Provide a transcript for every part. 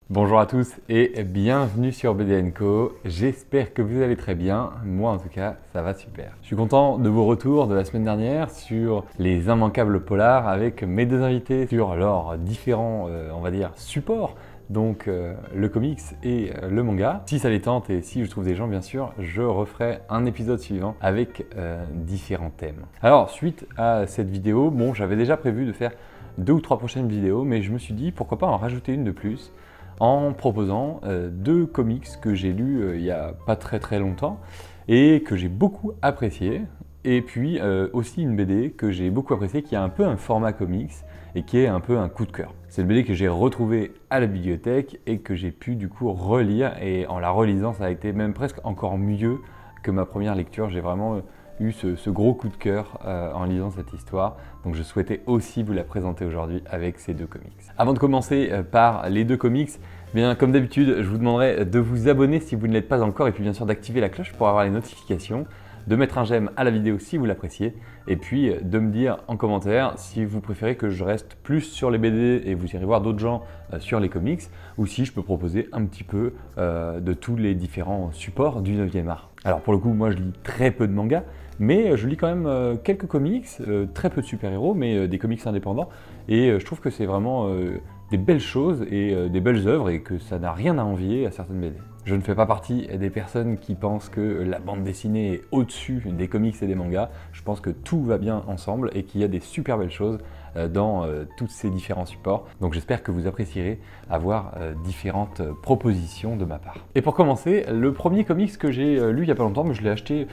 Bonjour à tous et bienvenue sur BD & Co. J'espère que vous allez très bien, moi en tout cas ça va super. Je suis content de vos retours de la semaine dernière sur les immanquables polars avec mes deux invités sur leurs différents, on va dire, supports. Donc le comics et le manga. Si ça les tente et si je trouve des gens bien sûr, je referai un épisode suivant avec différents thèmes. Alors suite à cette vidéo, bon j'avais déjà prévu de faire 2 ou 3 prochaines vidéos, mais je me suis dit pourquoi pas en rajouter une de plus en proposant 2 comics que j'ai lus il n'y a pas très longtemps et que j'ai beaucoup apprécié. Et puis aussi une BD que j'ai beaucoup appréciée qui a un peu un format comics et qui est un peu un coup de cœur. C'est une BD que j'ai retrouvée à la bibliothèque et que j'ai pu du coup relire, et en la relisant ça a été même presque encore mieux que ma première lecture. J'ai vraiment eu ce gros coup de cœur en lisant cette histoire, donc je souhaitais aussi vous la présenter aujourd'hui avec ces 2 comics. Avant de commencer par les 2 comics, bien comme d'habitude je vous demanderai de vous abonner si vous ne l'êtes pas encore, et puis bien sûr d'activer la cloche pour avoir les notifications, de mettre un j'aime à la vidéo si vous l'appréciez, et puis de me dire en commentaire si vous préférez que je reste plus sur les BD et vous irez voir d'autres gens sur les comics, ou si je peux proposer un petit peu de tous les différents supports du 9e art. Alors pour le coup, moi je lis très peu de mangas, mais je lis quand même quelques comics, très peu de super-héros, mais des comics indépendants, et je trouve que c'est vraiment des belles choses et des belles œuvres, et que ça n'a rien à envier à certaines BD. Je ne fais pas partie des personnes qui pensent que la bande dessinée est au-dessus des comics et des mangas. Je pense que tout va bien ensemble et qu'il y a des super belles choses dans tous ces différents supports. Donc j'espère que vous apprécierez avoir différentes propositions de ma part. Et pour commencer, le premier comics que j'ai lu il n'y a pas longtemps, mais je l'ai acheté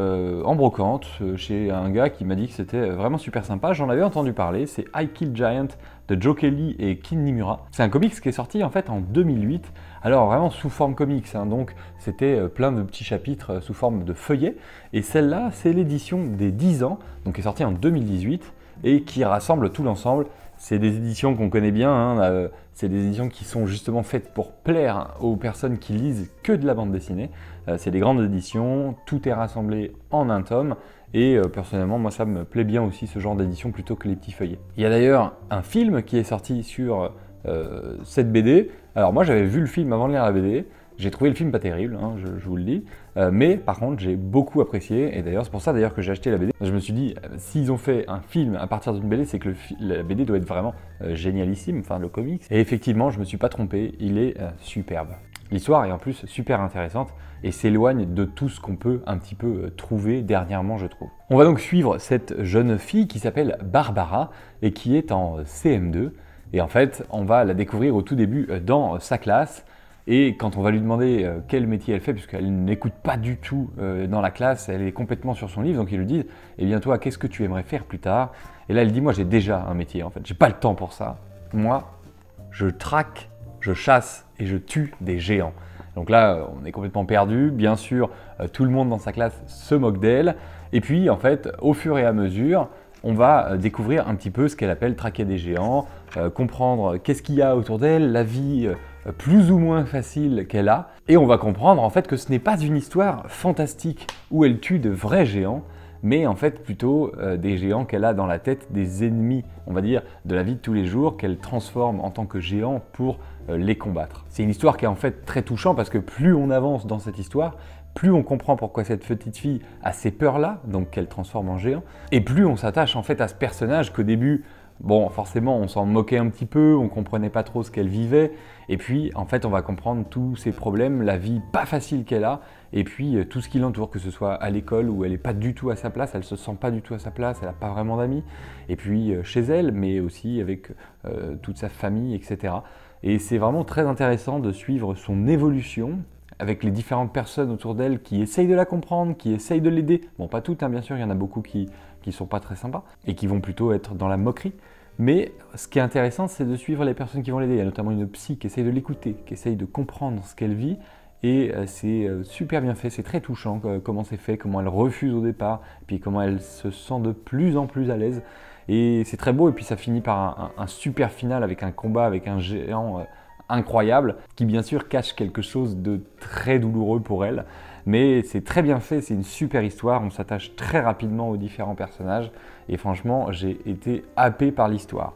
en brocante chez un gars qui m'a dit que c'était vraiment super sympa. J'en avais entendu parler, c'est I Kill Giant de Joe Kelly et Kin Nimura. C'est un comics qui est sorti en fait en 2008, alors vraiment sous forme comics, hein, donc c'était plein de petits chapitres sous forme de feuillets, et celle-là c'est l'édition des 10 ans, donc qui est sortie en 2018, et qui rassemble tout l'ensemble. C'est des éditions qu'on connaît bien, hein, c'est des éditions qui sont justement faites pour plaire aux personnes qui lisent que de la bande dessinée. C'est des grandes éditions, tout est rassemblé en un tome, et personnellement moi ça me plaît bien aussi ce genre d'édition plutôt que les petits feuillets. Il y a d'ailleurs un film qui est sorti sur cette BD. Alors moi j'avais vu le film avant de lire la BD, j'ai trouvé le film pas terrible, hein, je vous le dis, mais par contre j'ai beaucoup apprécié, et d'ailleurs c'est pour ça d'ailleurs que j'ai acheté la BD. Je me suis dit, s'ils ont fait un film à partir d'une BD, c'est que la BD doit être vraiment génialissime, enfin le comics. Et effectivement je me suis pas trompé, il est superbe. L'histoire est en plus super intéressante et s'éloigne de tout ce qu'on peut un petit peu trouver dernièrement, je trouve. On va donc suivre cette jeune fille qui s'appelle Barbara et qui est en CM2. Et en fait, on va la découvrir au tout début dans sa classe. Et quand on va lui demander quel métier elle fait, puisqu'elle n'écoute pas du tout dans la classe, elle est complètement sur son livre, donc ils lui disent « Eh bien toi, qu'est-ce que tu aimerais faire plus tard ?» Et là, elle dit « Moi, j'ai déjà un métier, en fait. J'ai pas le temps pour ça. Moi, je traque, je chasse et je tue des géants. » Donc là, on est complètement perdu. Bien sûr, tout le monde dans sa classe se moque d'elle. Et puis, en fait, au fur et à mesure, on va découvrir un petit peu ce qu'elle appelle traquer des géants, comprendre qu'est-ce qu'il y a autour d'elle, la vie plus ou moins facile qu'elle a, et on va comprendre en fait que ce n'est pas une histoire fantastique où elle tue de vrais géants, mais en fait plutôt des géants qu'elle a dans la tête, des ennemis, on va dire, de la vie de tous les jours, qu'elle transforme en tant que géants pour les combattre. C'est une histoire qui est en fait très touchante, parce que plus on avance dans cette histoire, plus on comprend pourquoi cette petite fille a ces peurs-là, donc qu'elle transforme en géant, et plus on s'attache en fait à ce personnage qu'au début, bon, forcément, on s'en moquait un petit peu, on comprenait pas trop ce qu'elle vivait, et puis en fait, on va comprendre tous ses problèmes, la vie pas facile qu'elle a, et puis tout ce qui l'entoure, que ce soit à l'école où elle est pas du tout à sa place, elle se sent pas du tout à sa place, elle a pas vraiment d'amis, et puis chez elle, mais aussi avec toute sa famille, etc. Et c'est vraiment très intéressant de suivre son évolution, avec les différentes personnes autour d'elle qui essayent de la comprendre, qui essayent de l'aider. Bon, pas toutes, hein, bien sûr, il y en a beaucoup qui sont pas très sympas et qui vont plutôt être dans la moquerie. Mais ce qui est intéressant, c'est de suivre les personnes qui vont l'aider. Il y a notamment une psy qui essaye de l'écouter, qui essaye de comprendre ce qu'elle vit. Et c'est super bien fait, c'est très touchant comment c'est fait, comment elle refuse au départ, puis comment elle se sent de plus en plus à l'aise. Et c'est très beau, et puis ça finit par un super final avec un combat avec un géant incroyable, qui bien sûr cache quelque chose de très douloureux pour elle, mais c'est très bien fait, c'est une super histoire, on s'attache très rapidement aux différents personnages, et franchement j'ai été happé par l'histoire.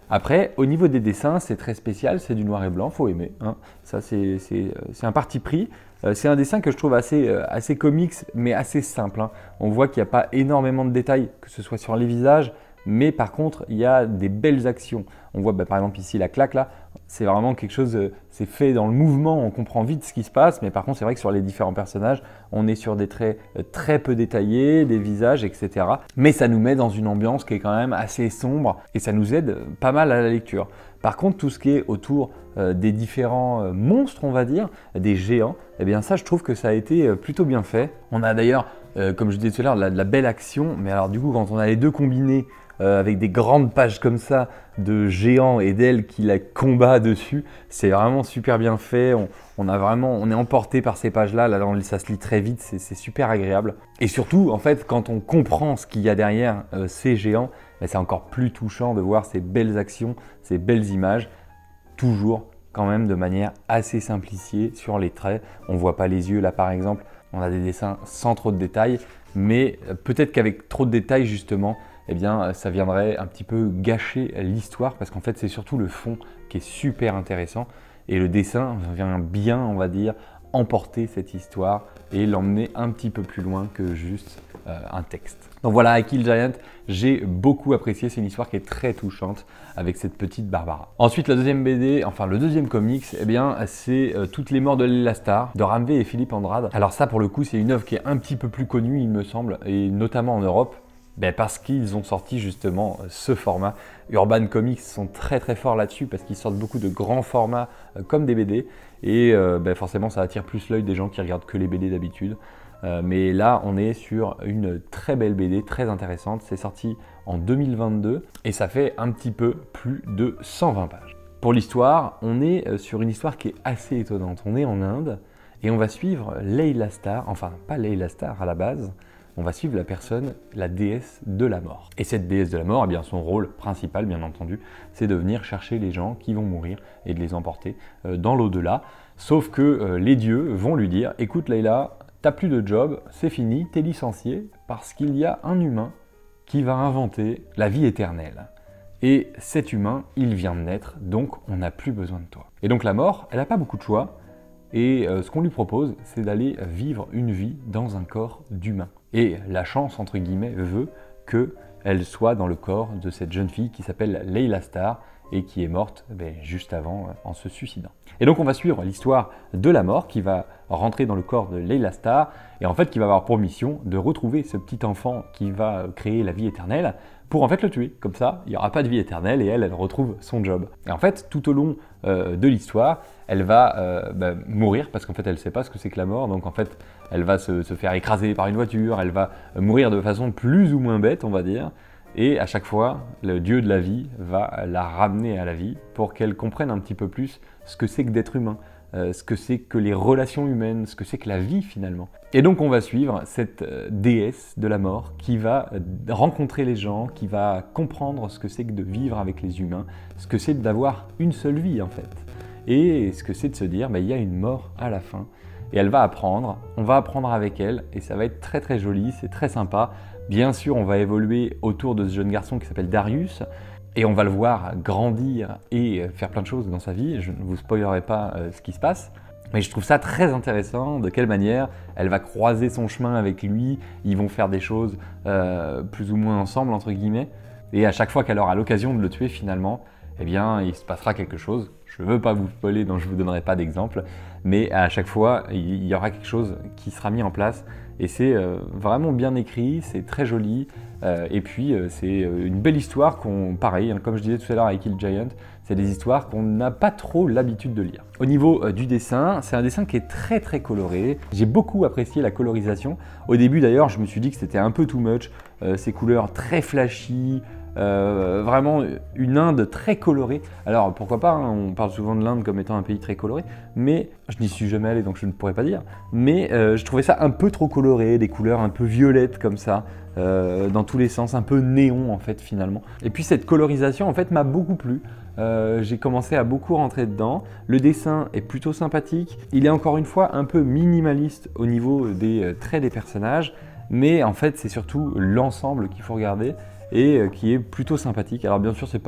Après, au niveau des dessins, c'est très spécial, c'est du noir et blanc, faut aimer, hein. Ça, c'est un parti pris. C'est un dessin que je trouve assez comics, mais assez simple, hein. On voit qu'il n'y a pas énormément de détails, que ce soit sur les visages, mais par contre, il y a des belles actions. On voit par exemple ici la claque là, c'est vraiment quelque chose, c'est fait dans le mouvement, on comprend vite ce qui se passe, mais par contre, c'est vrai que sur les différents personnages, on est sur des traits très peu détaillés, des visages, etc. Mais ça nous met dans une ambiance qui est quand même assez sombre et ça nous aide pas mal à la lecture. Par contre, tout ce qui est autour des différents monstres, on va dire, des géants, eh bien ça, je trouve que ça a été plutôt bien fait. On a d'ailleurs, comme je disais tout à l'heure, de la belle action, mais alors du coup, quand on a les deux combinés, avec des grandes pages comme ça de géants et d'ailes qui la combattent dessus, c'est vraiment super bien fait. On est emporté par ces pages-là, ça se lit très vite, c'est super agréable. Et surtout, en fait, quand on comprend ce qu'il y a derrière ces géants, c'est encore plus touchant de voir ces belles actions, ces belles images, toujours quand même de manière assez simplifiée sur les traits. On ne voit pas les yeux là par exemple, on a des dessins sans trop de détails, mais peut-être qu'avec trop de détails justement, eh bien, ça viendrait un petit peu gâcher l'histoire parce qu'en fait, c'est surtout le fond qui est super intéressant et le dessin vient bien, on va dire, emporter cette histoire et l'emmener un petit peu plus loin que juste un texte. Donc voilà, I Kill Giant, j'ai beaucoup apprécié, c'est une histoire qui est très touchante avec cette petite Barbara. Ensuite, la deuxième BD, enfin le deuxième comics, eh bien, c'est Toutes les morts de Layla Starr de Ramvé et Philippe Andrade. Alors ça, pour le coup, c'est une œuvre qui est un petit peu plus connue, il me semble, et notamment en Europe. Parce qu'ils ont sorti justement ce format. Urban Comics sont très forts là-dessus parce qu'ils sortent beaucoup de grands formats comme des BD et forcément ça attire plus l'œil des gens qui regardent que les BD d'habitude. Mais là on est sur une très belle BD, très intéressante. C'est sorti en 2022 et ça fait un petit peu plus de 120 pages. Pour l'histoire, on est sur une histoire qui est assez étonnante. On est en Inde et on va suivre Layla Starr, enfin pas Layla Starr à la base, on va suivre la personne, la déesse de la mort. Et cette déesse de la mort, eh bien, son rôle principal, bien entendu, c'est de venir chercher les gens qui vont mourir et de les emporter dans l'au-delà. Sauf que les dieux vont lui dire « Écoute Layla, t'as plus de job, c'est fini, t'es licencié parce qu'il y a un humain qui va inventer la vie éternelle. Et cet humain, il vient de naître, donc on n'a plus besoin de toi. » Et donc la mort, elle n'a pas beaucoup de choix. Et ce qu'on lui propose, c'est d'aller vivre une vie dans un corps d'humain. Et la chance, entre guillemets, veut qu'elle soit dans le corps de cette jeune fille qui s'appelle Layla Starr et qui est morte juste avant en se suicidant. Et donc on va suivre l'histoire de la mort qui va rentrer dans le corps de Layla Starr et en fait qui va avoir pour mission de retrouver ce petit enfant qui va créer la vie éternelle pour en fait le tuer. Comme ça, il n'y aura pas de vie éternelle et elle retrouve son job. Et en fait, tout au long de l'histoire, elle va mourir parce qu'en fait, elle ne sait pas ce que c'est que la mort. Donc en fait, elle va se faire écraser par une voiture, elle va mourir de façon plus ou moins bête, on va dire. Et à chaque fois, le dieu de la vie va la ramener à la vie pour qu'elle comprenne un petit peu plus ce que c'est que d'être humain, ce que c'est que les relations humaines, ce que c'est que la vie finalement. Et donc on va suivre cette déesse de la mort qui va rencontrer les gens, qui va comprendre ce que c'est que de vivre avec les humains, ce que c'est d'avoir une seule vie en fait. Et ce que c'est de se dire, il y a une mort à la fin. Et elle va apprendre, on va apprendre avec elle et ça va être très joli, c'est très sympa. Bien sûr, on va évoluer autour de ce jeune garçon qui s'appelle Darius et on va le voir grandir et faire plein de choses dans sa vie. Je ne vous spoilerai pas ce qui se passe, mais je trouve ça très intéressant de quelle manière elle va croiser son chemin avec lui. Ils vont faire des choses plus ou moins ensemble, entre guillemets. Et à chaque fois qu'elle aura l'occasion de le tuer finalement, eh bien, il se passera quelque chose. Je ne veux pas vous spoiler, donc je ne vous donnerai pas d'exemple. Mais à chaque fois, il y aura quelque chose qui sera mis en place. Et c'est vraiment bien écrit, c'est très joli. Et puis, c'est une belle histoire pareil, comme je disais tout à l'heure avec Kill Giant, c'est des histoires qu'on n'a pas trop l'habitude de lire. Au niveau du dessin, c'est un dessin qui est très coloré. J'ai beaucoup apprécié la colorisation. Au début d'ailleurs, je me suis dit que c'était un peu too much. Ces couleurs très flashy, vraiment une Inde très colorée. Alors pourquoi pas, hein, on parle souvent de l'Inde comme étant un pays très coloré, mais je n'y suis jamais allé donc je ne pourrais pas dire. Mais je trouvais ça un peu trop coloré, des couleurs un peu violettes comme ça, dans tous les sens, un peu néon en fait finalement. Et puis cette colorisation en fait m'a beaucoup plu. J'ai commencé à beaucoup rentrer dedans. Le dessin est plutôt sympathique. Il est encore une fois un peu minimaliste au niveau des traits des personnages, mais en fait c'est surtout l'ensemble qu'il faut regarder et qui est plutôt sympathique. Alors bien sûr c'est pas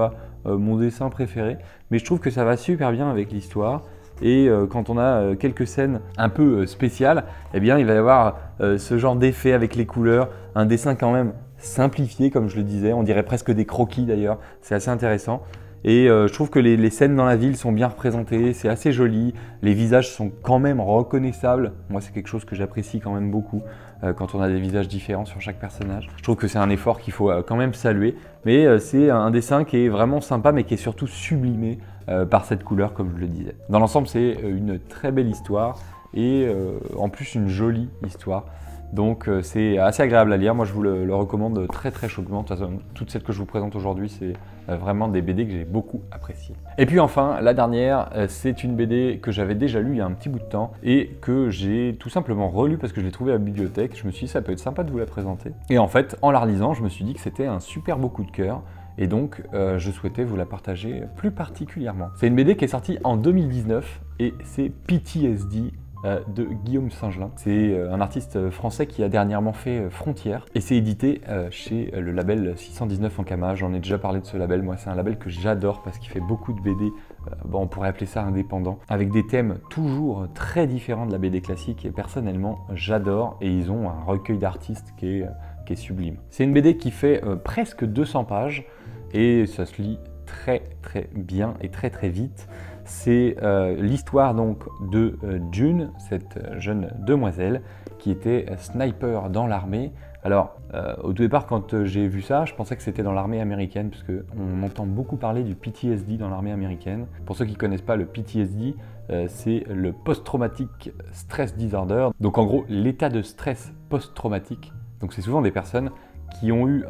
mon dessin préféré, mais je trouve que ça va super bien avec l'histoire. Et quand on a quelques scènes un peu spéciales, eh bien il va y avoir ce genre d'effet avec les couleurs, un dessin quand même simplifié comme je le disais, on dirait presque des croquis d'ailleurs, c'est assez intéressant. Et je trouve que les scènes dans la ville sont bien représentées, c'est assez joli, les visages sont quand même reconnaissables. Moi c'est quelque chose que j'apprécie quand même beaucoup quand on a des visages différents sur chaque personnage. Je trouve que c'est un effort qu'il faut quand même saluer, mais c'est un dessin qui est vraiment sympa mais qui est surtout sublimé par cette couleur comme je le disais. Dans l'ensemble c'est une très belle histoire et en plus une jolie histoire. Donc c'est assez agréable à lire, moi je vous le recommande très très chaudement. De toute façon, toutes celles que je vous présente aujourd'hui, c'est vraiment des BD que j'ai beaucoup appréciées. Et puis enfin, la dernière, c'est une BD que j'avais déjà lue il y a un petit bout de temps et que j'ai tout simplement relue parce que je l'ai trouvée à la bibliothèque. Je me suis dit ça peut être sympa de vous la présenter. Et en fait, en la relisant, je me suis dit que c'était un super beau coup de cœur. Et donc, je souhaitais vous la partager plus particulièrement. C'est une BD qui est sortie en 2019 et c'est PTSD de Guillaume Singelin. C'est un artiste français qui a dernièrement fait Frontières et c'est édité chez le label 619 Ankama. J'en ai déjà parlé de ce label, moi c'est un label que j'adore parce qu'il fait beaucoup de BD, bon, on pourrait appeler ça indépendant, avec des thèmes toujours très différents de la BD classique et personnellement j'adore et ils ont un recueil d'artistes qui est sublime. C'est une BD qui fait presque 200 pages et ça se lit très très bien et très très vite. C'est l'histoire donc de June, cette jeune demoiselle qui était sniper dans l'armée. Alors au tout départ quand j'ai vu ça, je pensais que c'était dans l'armée américaine parce qu'on entend beaucoup parler du PTSD dans l'armée américaine. Pour ceux qui ne connaissent pas le PTSD, c'est le Post-Traumatic Stress Disorder. Donc en gros l'état de stress post-traumatique. Donc c'est souvent des personnes qui ont eu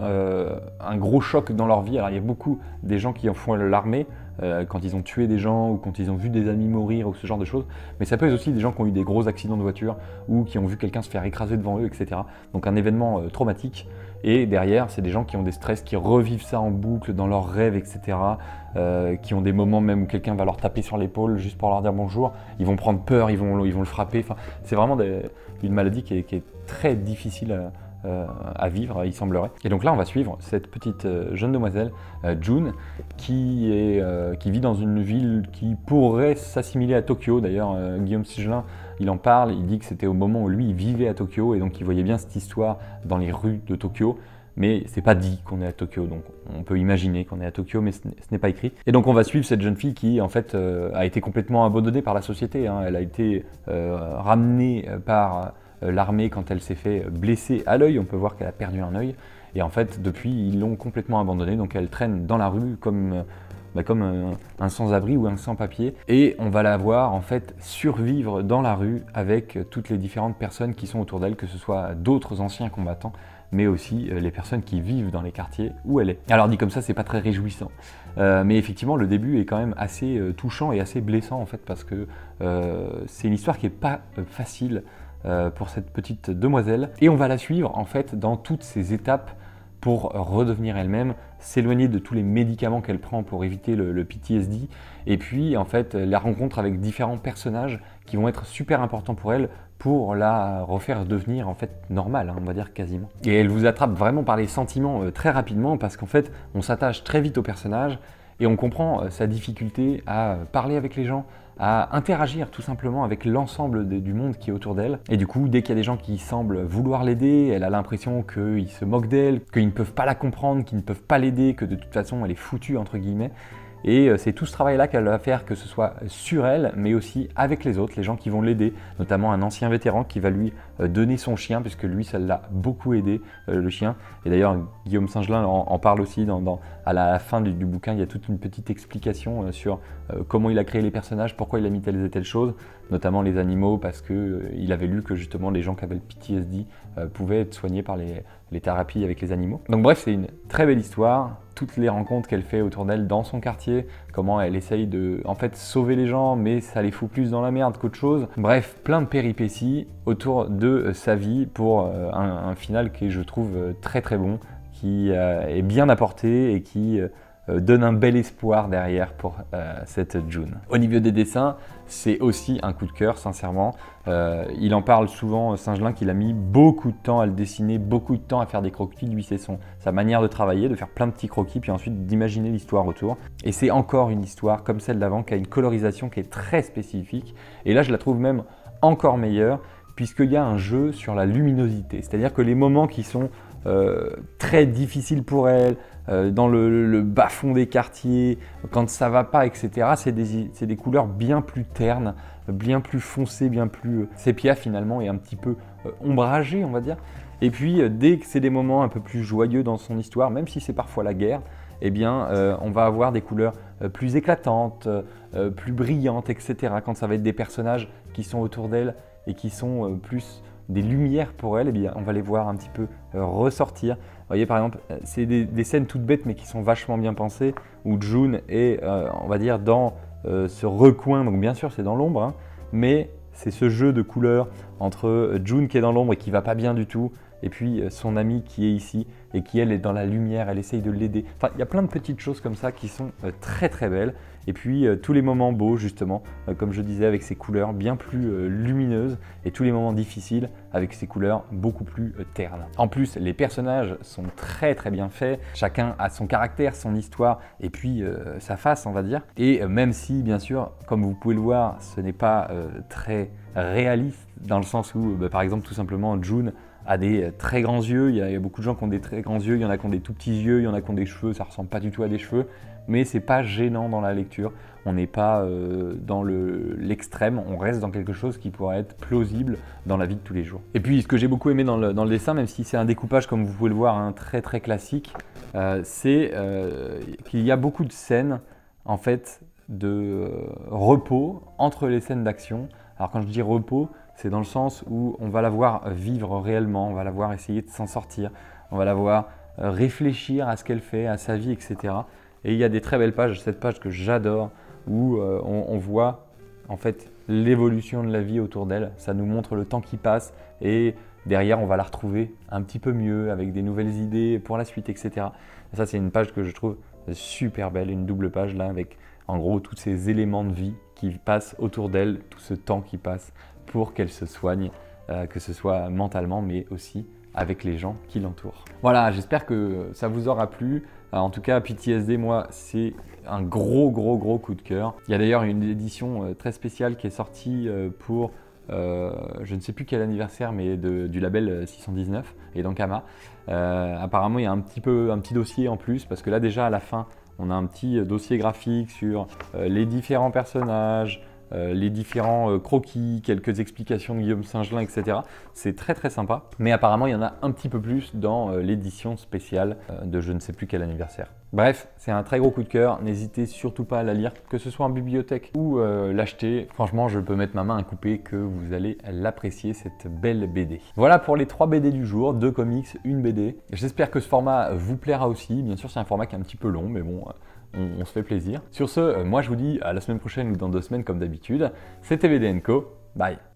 un gros choc dans leur vie. Alors il y a beaucoup des gens qui en font l'armée quand ils ont tué des gens ou quand ils ont vu des amis mourir ou ce genre de choses. Mais ça peut être aussi des gens qui ont eu des gros accidents de voiture ou qui ont vu quelqu'un se faire écraser devant eux, etc. Donc un événement traumatique. Et derrière, c'est des gens qui ont des stress, qui revivent ça en boucle dans leurs rêves, etc. Qui ont des moments même où quelqu'un va leur taper sur l'épaule juste pour leur dire bonjour. Ils vont prendre peur, ils vont le frapper. Enfin, c'est vraiment une maladie qui est très difficile à vivre, il semblerait. Et donc là, on va suivre cette petite jeune demoiselle, June, qui vit dans une ville qui pourrait s'assimiler à Tokyo. D'ailleurs, Guillaume Singelin, il en parle, il dit que c'était au moment où lui, il vivait à Tokyo et donc il voyait bien cette histoire dans les rues de Tokyo. Mais c'est pas dit qu'on est à Tokyo, donc on peut imaginer qu'on est à Tokyo, mais ce n'est pas écrit. Et donc on va suivre cette jeune fille qui, en fait, a été complètement abandonnée par la société. Hein. Elle a été ramenée par l'armée quand elle s'est fait blesser à l'œil. On peut voir qu'elle a perdu un œil. Et en fait, depuis, ils l'ont complètement abandonnée. Donc elle traîne dans la rue comme un sans-abri ou un sans-papier. Et on va la voir en fait survivre dans la rue avec toutes les différentes personnes qui sont autour d'elle, que ce soit d'autres anciens combattants, mais aussi les personnes qui vivent dans les quartiers où elle est. Alors dit comme ça, c'est pas très réjouissant. Mais effectivement, le début est quand même assez touchant et assez blessant en fait, parce que c'est une histoire qui est pas facile pour cette petite demoiselle. Et on va la suivre en fait dans toutes ces étapes pour redevenir elle-même, s'éloigner de tous les médicaments qu'elle prend pour éviter le PTSD, et puis en fait la rencontre avec différents personnages qui vont être super importants pour elle pour la refaire devenir en fait normale, hein, on va dire quasiment. Et elle vous attrape vraiment par les sentiments très rapidement parce qu'en fait on s'attache très vite au personnage et on comprend sa difficulté à parler avec les gens, à interagir tout simplement avec l'ensemble du monde qui est autour d'elle. Et du coup, dès qu'il y a des gens qui semblent vouloir l'aider, elle a l'impression qu'ils se moquent d'elle, qu'ils ne peuvent pas la comprendre, qu'ils ne peuvent pas l'aider, que de toute façon elle est foutue entre guillemets. Et c'est tout ce travail-là qu'elle va faire, que ce soit sur elle, mais aussi avec les autres, les gens qui vont l'aider, notamment un ancien vétéran qui va lui donner son chien, puisque lui, ça l'a beaucoup aidé, le chien. Et d'ailleurs, Guillaume Singelin en parle aussi à la fin du bouquin. Il y a toute une petite explication sur comment il a créé les personnages, pourquoi il a mis telles et telles choses, notamment les animaux, parce qu'il avait lu que justement les gens qui avaient le PTSD pouvaient être soignés par les thérapies avec les animaux. Donc bref, c'est une très belle histoire. Toutes les rencontres qu'elle fait autour d'elle dans son quartier, comment elle essaye de en fait sauver les gens, mais ça les fout plus dans la merde qu'autre chose. Bref, plein de péripéties autour de sa vie pour un final qui est, je trouve, très très bon, qui est bien apporté et qui donne un bel espoir derrière pour cette June. Au niveau des dessins, c'est aussi un coup de cœur, sincèrement. Il en parle souvent, Singelin, qu'il a mis beaucoup de temps à le dessiner, beaucoup de temps à faire des croquis. Lui, c'est sa manière de travailler, de faire plein de petits croquis, puis ensuite d'imaginer l'histoire autour. Et c'est encore une histoire comme celle d'avant, qui a une colorisation qui est très spécifique. Et là, je la trouve même encore meilleure, puisqu'il y a un jeu sur la luminosité. C'est-à-dire que les moments qui sont très difficiles pour elle, dans le bas-fond des quartiers, quand ça va pas, etc., c'est des couleurs bien plus ternes, bien plus foncées, bien plus sépia finalement, et un petit peu ombragées, on va dire. Et puis, dès que c'est des moments un peu plus joyeux dans son histoire, même si c'est parfois la guerre, eh bien, on va avoir des couleurs plus éclatantes, plus brillantes, etc. Quand ça va être des personnages qui sont autour d'elle et qui sont plus des lumières pour elle, eh bien, on va les voir un petit peu ressortir. Vous voyez, par exemple, c'est des scènes toutes bêtes mais qui sont vachement bien pensées, où June est, on va dire, dans ce recoin. Donc bien sûr, c'est dans l'ombre, hein, mais c'est ce jeu de couleurs entre June qui est dans l'ombre et qui va pas bien du tout, et puis son amie qui est ici et qui, elle, est dans la lumière, elle essaye de l'aider. Enfin, il y a plein de petites choses comme ça qui sont très très belles. Et puis tous les moments beaux, justement, comme je disais, avec ces couleurs bien plus lumineuses, et tous les moments difficiles avec ces couleurs beaucoup plus ternes. En plus, les personnages sont très très bien faits. Chacun a son caractère, son histoire, et puis sa face, on va dire. Et même si, bien sûr, comme vous pouvez le voir, ce n'est pas très réaliste, dans le sens où, par exemple, tout simplement, June a des très grands yeux. Il y a beaucoup de gens qui ont des très grands yeux, il y en a qui ont des tout petits yeux, il y en a qui ont des cheveux, ça ressemble pas du tout à des cheveux, mais c'est pas gênant dans la lecture. On n'est pas dans l'extrême, on reste dans quelque chose qui pourrait être plausible dans la vie de tous les jours. Et puis, ce que j'ai beaucoup aimé dans le dessin, même si c'est un découpage, comme vous pouvez le voir, hein, très très classique, c'est qu'il y a beaucoup de scènes, en fait, de repos entre les scènes d'action. Alors quand je dis repos, c'est dans le sens où on va la voir vivre réellement, on va la voir essayer de s'en sortir, on va la voir réfléchir à ce qu'elle fait, à sa vie, etc. Et il y a des très belles pages, cette page que j'adore, où on voit en fait l'évolution de la vie autour d'elle. Ça nous montre le temps qui passe, et derrière on va la retrouver un petit peu mieux, avec des nouvelles idées pour la suite, etc. Et ça, c'est une page que je trouve super belle, une double page là, avec en gros tous ces éléments de vie qui passent autour d'elle, tout ce temps qui passe pour qu'elle se soigne, que ce soit mentalement, mais aussi avec les gens qui l'entourent. Voilà, j'espère que ça vous aura plu. En tout cas, PTSD, moi, c'est un gros coup de cœur. Il y a d'ailleurs une édition très spéciale qui est sortie pour, je ne sais plus quel anniversaire, mais du label 619 et d'Ankama. Apparemment, il y a un petit dossier en plus, parce que là, déjà, à la fin, on a un petit dossier graphique sur les différents personnages, les différents croquis, quelques explications de Guillaume Singelin, etc. C'est très très sympa, mais apparemment il y en a un petit peu plus dans l'édition spéciale de je ne sais plus quel anniversaire. Bref, c'est un très gros coup de cœur, n'hésitez surtout pas à la lire, que ce soit en bibliothèque ou l'acheter. Franchement, je peux mettre ma main à couper que vous allez l'apprécier, cette belle BD. Voilà pour les 3 BD du jour, 2 comics, 1 BD. J'espère que ce format vous plaira aussi. Bien sûr, c'est un format qui est un petit peu long, mais bon, on se fait plaisir. Sur ce, moi je vous dis à la semaine prochaine ou dans 2 semaines comme d'habitude. C'était BD & Co. Bye.